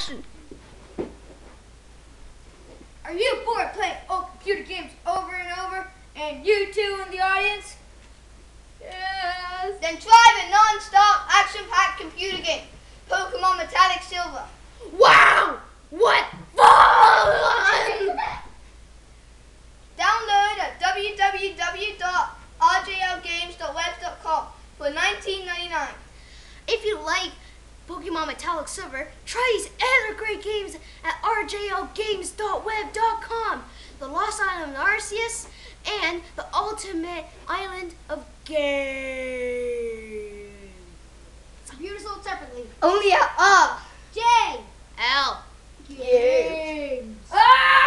Are you bored playing old computer games over and over? And you two in the audience? Yes. Then try the non-stop action-packed computer game, Pokemon Metallic Silver. Wow! What fun! Download at www.rjlgames.web.com for $19.99. If you like Pokemon Metallic Silver, try these other great games at rjlgames.web.com. The Lost Island of Arceus and the Ultimate Island of Games. Computers sold separately. Only at J. L. Games. Ah!